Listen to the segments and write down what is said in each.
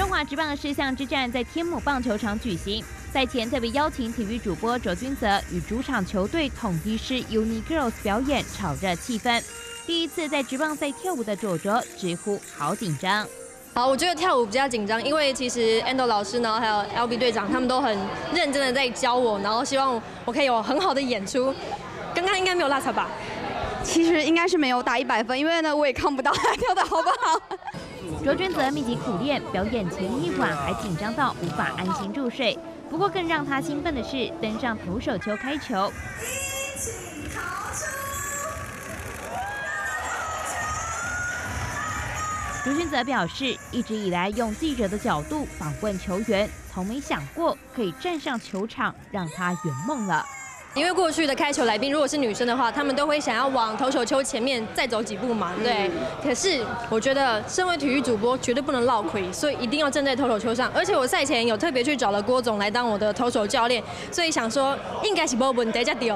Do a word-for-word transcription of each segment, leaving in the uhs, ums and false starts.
华职棒世项之战在天母棒球场举行，赛前特别邀请体育主播卓君泽与主场球队统一师 Uni Girls 表演，炒热气氛。第一次在职棒赛跳舞的卓卓直呼好紧张。 好，我觉得跳舞比较紧张，因为其实 Endo 老师呢，还有 L B 队长，他们都很认真的在教我，然后希望我可以有很好的演出。刚刚应该没有落差吧？ 其实应该是没有打一百分，因为呢我也看不到他跳的好不好。 卓君泽密集苦练，表演前一晚还紧张到无法安心入睡。不过更让他兴奋的是登上投手丘开球。卓君泽表示，一直以来用记者的角度访问球员，从没想过可以站上球场，让他圆梦了。 因为过去的开球来宾，如果是女生的话，她们都会想要往投手丘前面再走几步嘛，对。可是我觉得，身为体育主播，绝对不能落亏，所以一定要站在投手丘上。而且我赛前有特别去找了郭总来当我的投手教练，所以想说应该是没问题才对。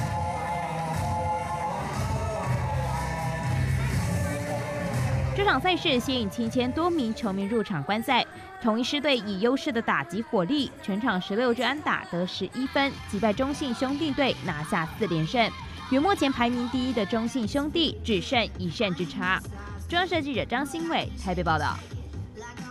这场赛事吸引七千多名球迷入场观赛，统一狮队以优势的打击火力，全场十六支安打得十一分，击败中信兄弟队拿下四连胜，与目前排名第一的中信兄弟只剩一胜之差。中央社记者张新伟台北报道。